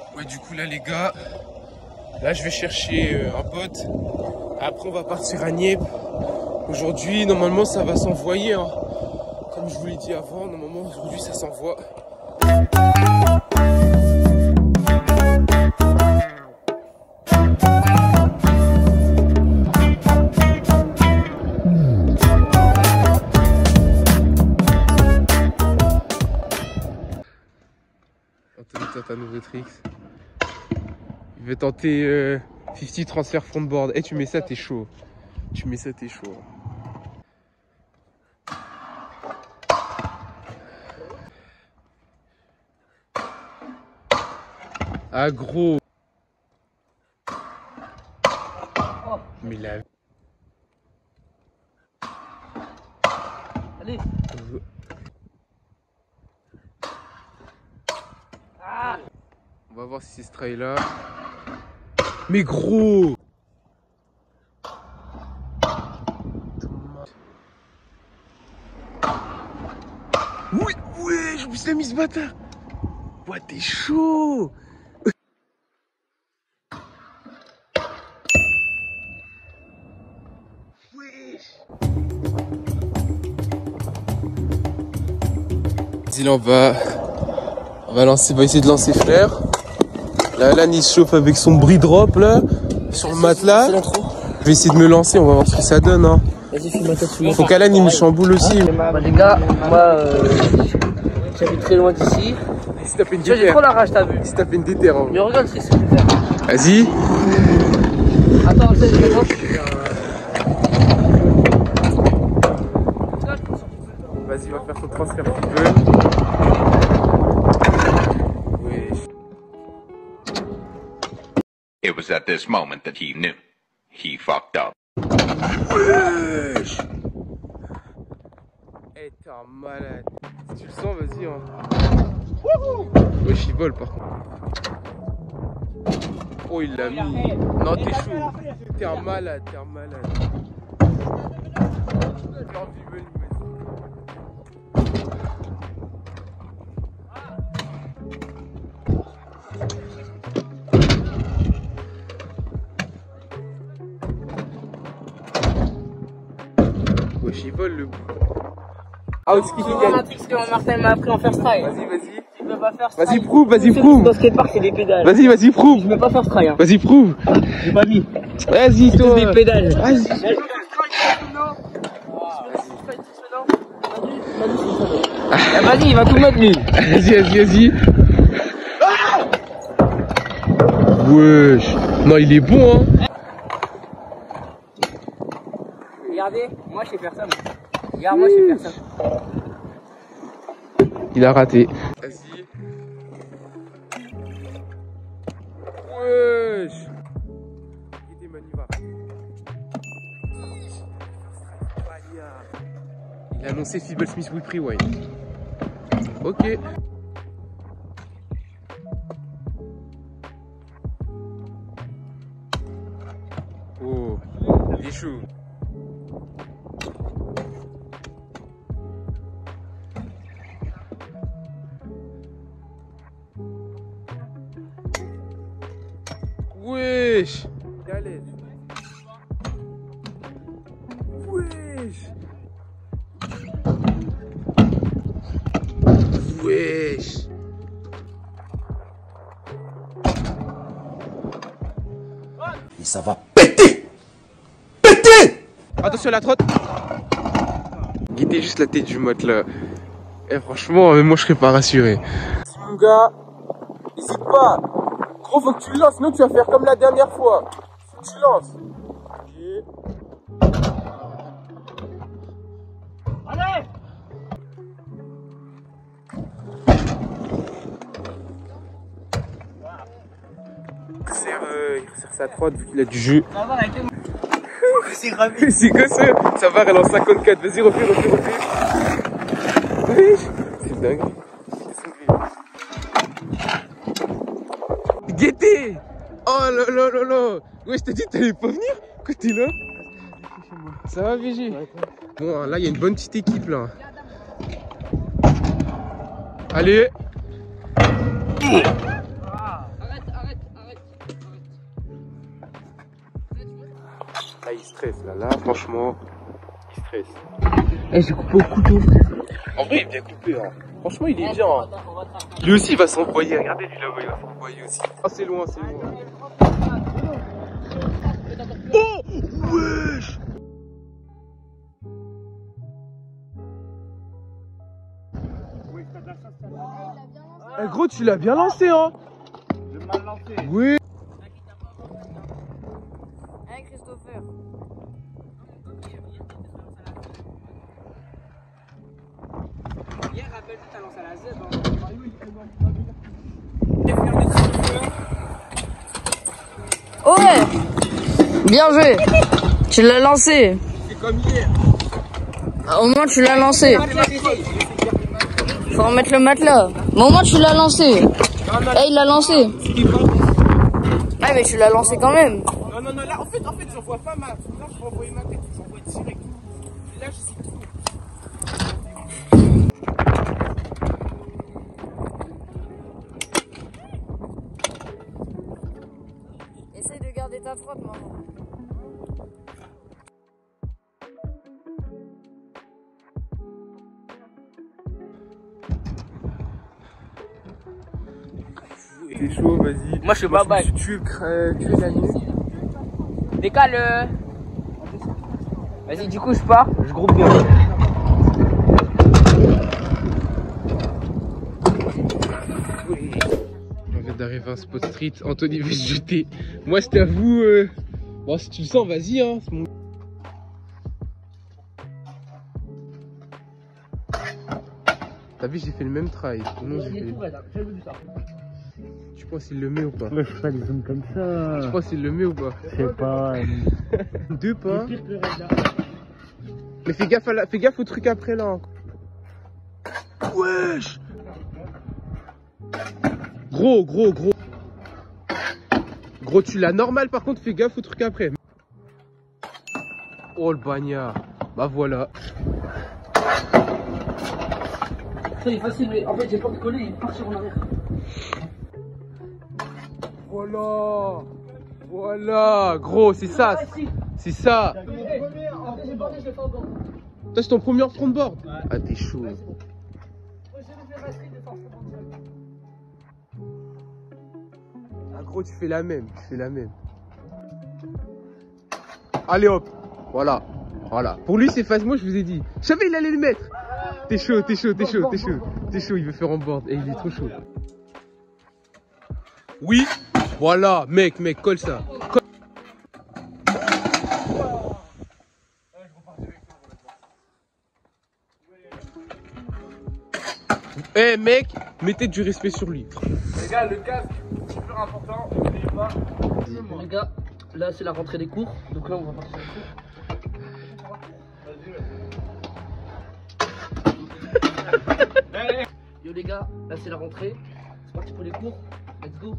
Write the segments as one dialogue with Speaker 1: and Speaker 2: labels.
Speaker 1: Ouais, du coup là les gars, là je vais chercher un pote. Après on va partir à Nièvre. Aujourd'hui normalement ça va s'envoyer, hein. Comme je vous l'ai dit avant, normalement aujourd'hui ça s'envoie. Anthony tente un nouveau tricks. Il veut tenter 50 transfert frontboard. Eh, tu mets ça, t'es chaud. Tu mets ça, t'es chaud. Ah, gros. Mais la...
Speaker 2: Allez.
Speaker 1: On va voir si c'est ce try là. Mais gros. Oui, oui, je me suis mis ce bâtard. Ouais, t'es chaud. Vas-y, là, on va essayer de lancer Flair. Là, Alan il se chauffe avec son bris drop là, sur le matelas. Je vais essayer de me lancer, on va voir ce que ça donne, hein.
Speaker 2: Vas-y, filme ma tête sous l'eau.
Speaker 1: Faut qu'Alan il me chamboule aussi.
Speaker 2: Bah, les gars, moi j'habite très loin d'ici.
Speaker 1: Si t'as fait une
Speaker 2: J'ai
Speaker 1: déterre.
Speaker 2: trop la rage, t'as vu.
Speaker 1: Si t'as fait une déterre. Hein.
Speaker 2: Mais regarde ce que je vais faire.
Speaker 1: Vas-y.
Speaker 2: Attends, je vais
Speaker 1: Vas-y, va faire ton transfert si tu veux. Oui.
Speaker 3: It was at this moment that he knew. He fucked up.
Speaker 1: Wesh. Eh, t'es un malade. Si tu le sens, vas-y. Hein. Wesh, il vole par contre. Oh, il l'a mis. Non, t'es chaud. T'es un malade, t'es un malade. Wesh, il vole le bout. Outski qui gagne.
Speaker 2: un trick que Martin m'a appris en first try.
Speaker 1: Vas-y, vas-y.
Speaker 2: Tu peux pas faire ça.
Speaker 1: Vas-y, prouve, vas-y, prouve.
Speaker 2: Dans skatepark, c'est des pédales.
Speaker 1: Vas-y, vas-y, prouve.
Speaker 2: Je peux pas faire ce try. Hein.
Speaker 1: Vas-y, prouve.
Speaker 2: J'ai pas mis.
Speaker 1: Vas-y, toi.
Speaker 2: Des pédales.
Speaker 1: Vas-y.
Speaker 2: Vas-y, il va tout mettre lui.
Speaker 1: Vas-y, vas-y, vas-y. Wesh. Non, il est bon, hein.
Speaker 2: Regardez, moi je sais faire ça. Regarde, moi je sais faire ça.
Speaker 1: Il a raté. Vas-y. Wesh. Il a annoncé Feeble Smith with Rewind. Ok. Oh, il est chaud. Wesh. Wesh. Wesh.
Speaker 4: Et ça va péter. Péter.
Speaker 1: Attention à la trotte. Guettez juste la tête du mot là. Et franchement, même moi je serais pas rassuré. Si mon gars, n'hésite pas. Gros, faut que tu le lances, sinon tu vas faire comme la dernière fois. Faut que tu lances.
Speaker 2: Allez.
Speaker 1: Il resserre sa trotte vu qu'il a du jeu.
Speaker 2: Ça va avec
Speaker 1: C'est ravi. C'est quoi ça? Ça va, elle est en 54. Vas-y, refais. Oui, c'est dingue. Guettez. Oh là là là là. Ouais, je t'ai dit, t'allais pas venir? Quoi, t'es là? Ça va, VG? Bon, là, il y a une bonne petite équipe, là. Allez. stresse là. Là, franchement, il stresse.
Speaker 2: Eh, j'ai coupé au couteau.
Speaker 1: En vrai, il est bien coupé. Hein. Franchement, il est bien. Hein. Lui aussi, il va s'envoyer. Regardez, lui là-bas, il va s'envoyer aussi. Ah, c'est loin, c'est loin. Oh, wesh. Eh, gros, tu l'as bien lancé, hein.
Speaker 5: Je l'ai mal lancé.
Speaker 1: Oui.
Speaker 6: Hein, Christopher?
Speaker 2: Hier, rappelle-toi, t'as lancé à la Z.
Speaker 6: Ouais! Bien joué! Tu l'as lancé!
Speaker 1: C'est comme hier.
Speaker 6: Au moins tu l'as lancé! Faut remettre le matelas! Mais au moins tu l'as lancé! Eh, il l'a lancé! Ah, mais tu l'as lancé quand même!
Speaker 1: Non, non, non, là, en fait, j'envoie pas ma. Là, je vais envoyer ma tête, j'envoie direct. Là, je sais tout.
Speaker 6: Essaye de garder ta frotte, maman.
Speaker 1: T'es chaud, vas-y.
Speaker 2: Moi, je suis pas bac.
Speaker 1: Tu es la nuit.
Speaker 2: Décale. Vas-y, du coup, je pars. Je groupe bien.
Speaker 1: On vient d'arriver à un spot street. Anthony veut se jeter. Moi, c'était à vous. Bon, si tu le sens, vas-y. Hein. C'est mon... T'as vu, j'ai fait le même travail. Non, j'ai fait... Tu penses qu'il le met ou pas?
Speaker 5: Moi, je fais pas des zooms comme ça.
Speaker 1: Tu penses qu'il le met ou pas?
Speaker 5: Je sais pas.
Speaker 1: Deux pas. Mais fais gaffe au truc après là. Wesh. Gros. Gros, tu l'as normal, par contre, fais gaffe au truc après. Oh, le bagnard. Bah voilà.
Speaker 2: Ça, il est facile, mais en fait, j'ai pas de coller, il part sur en arrière.
Speaker 1: Voilà, gros, c'est ça. C'est ça. Toi, c'est ton premier front-board. Ah, t'es chaud. Ah, gros, tu fais la même. Allez hop. Voilà. Pour lui, c'est facile. Moi, je vous ai dit. Je savais, il allait le mettre. T'es chaud. Il veut faire en board. Et il est trop chaud. Oui. Voilà, mec, colle ça. Eh mec, mettez du respect sur lui.
Speaker 5: Les gars, le casque, c'est plus important. N'oubliez pas.
Speaker 2: Les gars, là, c'est la rentrée des cours. Donc là, on va partir les cours. Yo, les gars, là, c'est la rentrée. C'est parti pour les cours. Let's go.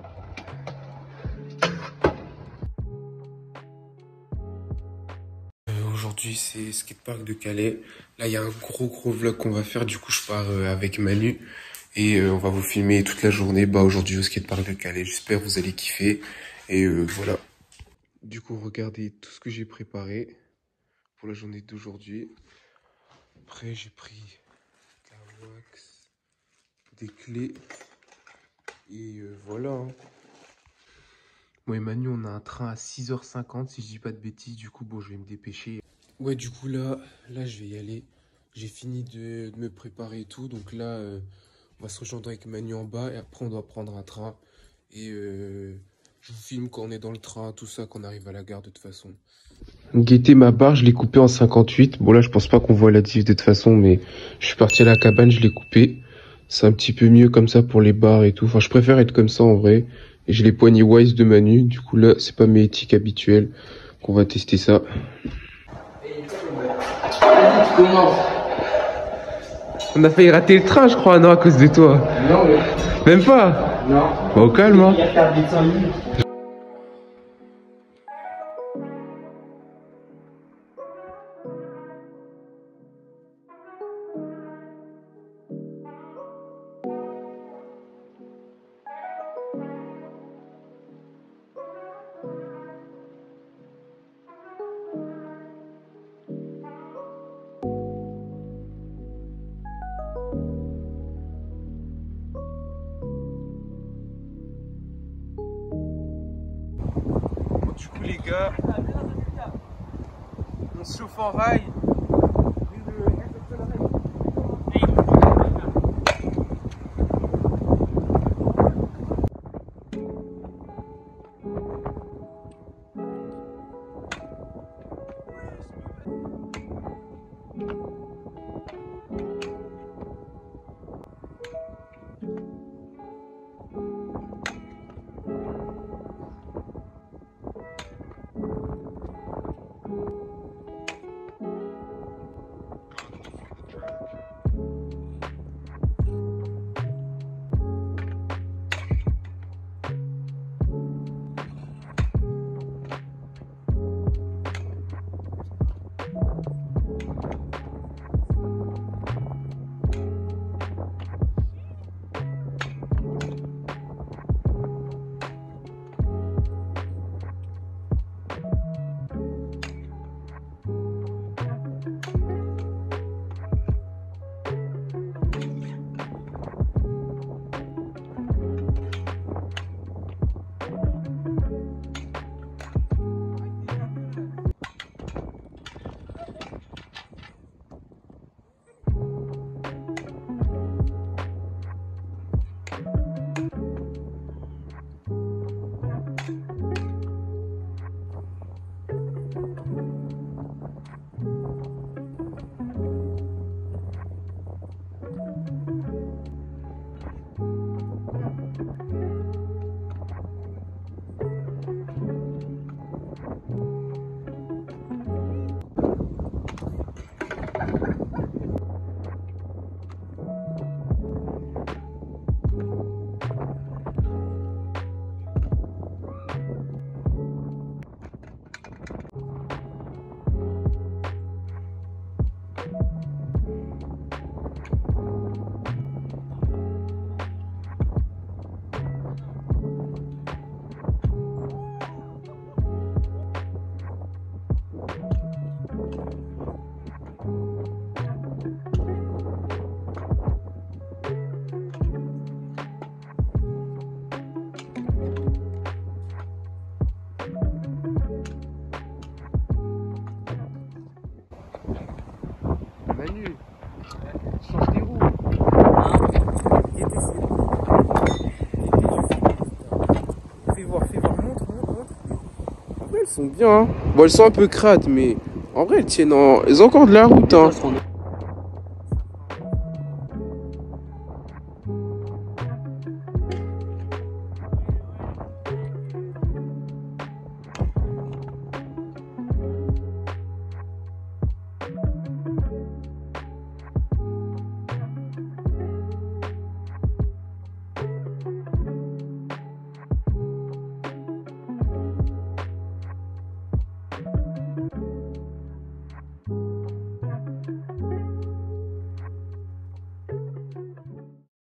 Speaker 1: Aujourd'hui c'est skatepark de Calais. Là il y a un gros vlog qu'on va faire. Du coup je pars avec Manu et on va vous filmer toute la journée aujourd'hui au skatepark de Calais. J'espère que vous allez kiffer et voilà. Du coup regardez tout ce que j'ai préparé pour la journée d'aujourd'hui. Après j'ai pris de la wax, des clés et voilà. Hein. Moi et Manu on a un train à 6h50 si je dis pas de bêtises. Du coup bon je vais me dépêcher. Ouais, du coup, là, je vais y aller. J'ai fini de me préparer et tout. Donc là, on va se rejoindre avec Manu en bas. Et après, on doit prendre un train. Et je vous filme quand on est dans le train, tout ça, qu'on arrive à la gare de toute façon. Guettez ma barre, je l'ai coupée en 58. Bon, là, je pense pas qu'on voit la diff de toute façon. Mais je suis parti à la cabane, je l'ai coupée. C'est un petit peu mieux comme ça pour les barres et tout. Enfin, je préfère être comme ça en vrai. Et j'ai les poignées Wise de Manu. Du coup, là, c'est pas mes éthiques habituelles. Qu'on va tester ça. On a failli rater le train, je crois, non, à cause de toi.
Speaker 5: Non, mais...
Speaker 1: Même pas?
Speaker 5: Non.
Speaker 1: Bah, au calme, hein.
Speaker 5: Il y a perdu 5 minutes.
Speaker 1: Du coup les gars, on se chauffe en rail. Manu, change tes roues. Fais voir, montre. En vrai, elles sont bien. Hein. Bon, elles sont un peu crades, mais en vrai, elles tiennent elles ont encore de la route. Hein.